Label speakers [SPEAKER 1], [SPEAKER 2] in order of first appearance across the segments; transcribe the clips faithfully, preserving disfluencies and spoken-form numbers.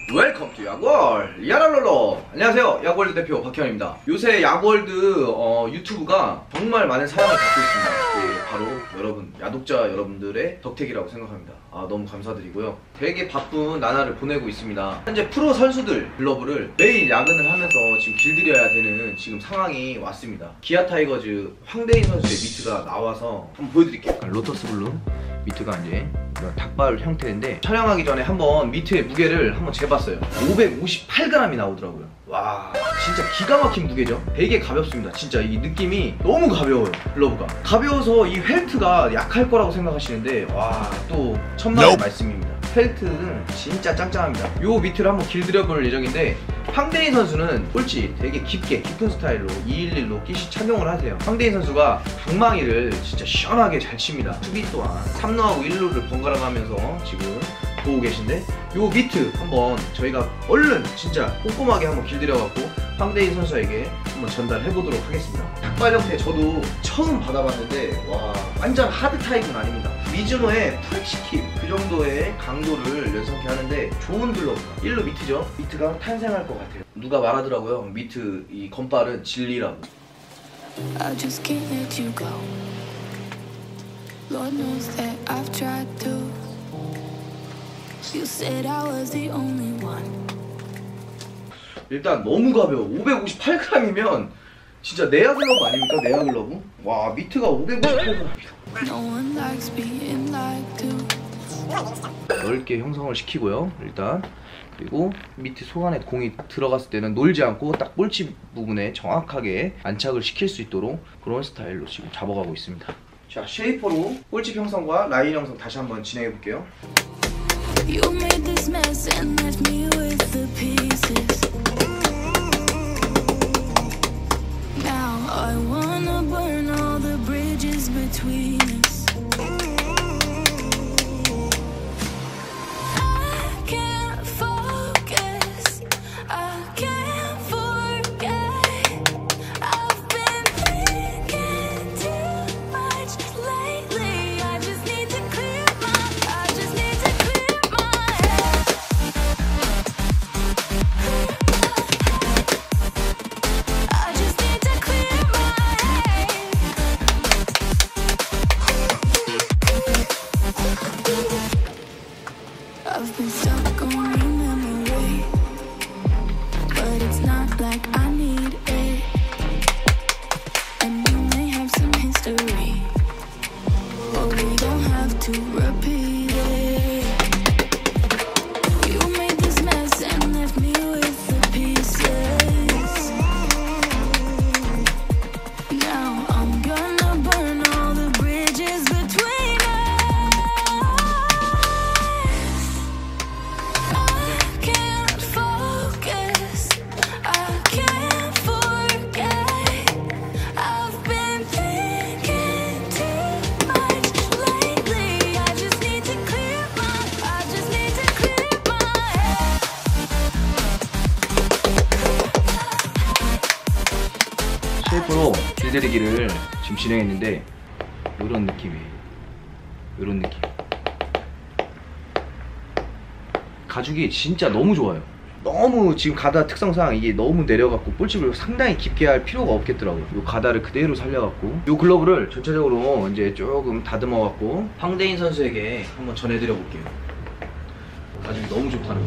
[SPEAKER 1] 웰컴 투 야구월 야랄롤로. 안녕하세요, 야구월드 대표 박현입니다. 요새 야구월드 어, 유튜브가 정말 많은 사랑을 받고 있습니다. 예, 바로 여러분, 야독자 여러분들의 덕택이라고 생각합니다. 아, 너무 감사드리고요. 되게 바쁜 나날을 보내고 있습니다. 현재 프로 선수들 글러브를 매일 야근을 하면서 지금 길들여야 되는 지금 상황이 왔습니다. 기아 타이거즈 황대인 선수의 미트가 나와서 한번 보여드릴게요. 로터스 블루 미트가 이제 닭발 형태인데, 촬영하기 전에 한번 미트의 무게를 한번 재봤어요. 오백오십팔 그램이 나오더라고요. 와, 진짜 기가 막힌 무게죠. 되게 가볍습니다. 진짜 이 느낌이 너무 가벼워요. 글러브가 가벼워서 이 펠트가 약할 거라고 생각하시는데, 와, 또 천만의 nope. 말씀입니다. 펠트는 진짜 짱짱합니다. 요 미트를 한번 길들여 볼 예정인데, 황대인 선수는 꼴찌 되게 깊게 깊은 스타일로 이백십일로 끼시 착용을 하세요. 황대인 선수가 방망이를 진짜 시원하게 잘 칩니다. 수비 또한 삼 루하고 일 루를 번갈아 가면서 지금 보고 계신데, 요 미트 한번 저희가 얼른 진짜 꼼꼼하게 한번 길들여갖고 황대인 선수에게 한번 전달해 보도록 하겠습니다. 닭발 형태 저도 처음 받아봤는데, 와, 완전 하드 타입은 아닙니다. 미즈노의 프렉시킵 그 정도의 강도를 연상케 하는데 좋은 글러브가 일 루 미트죠. 미트가 탄생할 것 같아요. 누가 말하더라고요, 미트 이 건발은 진리라고. I just can't let you go. Lord knows that I've tried to. You said I was the only one. 일단 너무 가벼워. 오백오십팔 그램이면 진짜 내야 글러브 아닙니까? 내야 글러브? 와, 미트가 오백오십팔 그램이다. 넓게 형성을 시키고요, 일단. 그리고 밑에 속 안에 공이 들어갔을 때는 놀지 않고 딱 볼집 부분에 정확하게 안착을 시킬 수 있도록 그런 스타일로 지금 잡아가고 있습니다. 자, 쉐이퍼로 볼집 형성과 라인 형성 다시 한번 진행해 볼게요. You made this mess and left me with the pieces. Now I wanna burn all the bridges between us. I can't focus. I can't forget. I've been thinking too much lately. I just need to clear my. I just need to clear my head. I just need to clear my head. I've been stuck on your memory, but it's not like I need it. And you may have some history, but we don't have to repeat it. You made this mess and left me with the pieces. Now I'm gonna burn all the bridges between us. I can't focus. I can't forget. I've been thinking too much lately. I just need to clear my. I just need to clear my head. 쉐이프로 길들이기를 지금 진행했는데, 이런 느낌이에요. 이런 느낌. 가죽이 진짜 너무 좋아요. 너무 지금 가다 특성상 이게 너무 내려갖고 볼집을 상당히 깊게 할 필요가 없겠더라고요. 요 가다를 그대로 살려갖고 요 글러브를 전체적으로 이제 조금 다듬어갖고 황대인 선수에게 한번 전해드려 볼게요. 가죽이 너무 좋다는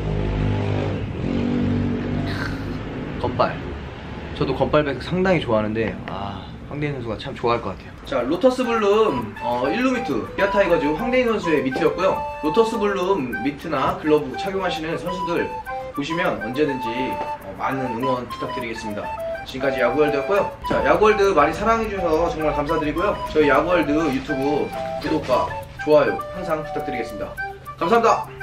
[SPEAKER 1] 거. 건발. 저도 건발백 상당히 좋아하는데, 아, 황대인 선수가 참 좋아할 것 같아요. 자, 로터스 블룸 어, 일 루 미트 기아 타이거즈 황대인 선수의 미트였고요. 로터스 블룸 미트나 글러브 착용하시는 선수들 보시면 언제든지 어, 많은 응원 부탁드리겠습니다. 지금까지 야구월드였고요. 자, 야구월드 많이 사랑해주셔서 정말 감사드리고요. 저희 야구월드 유튜브 구독과 좋아요 항상 부탁드리겠습니다. 감사합니다.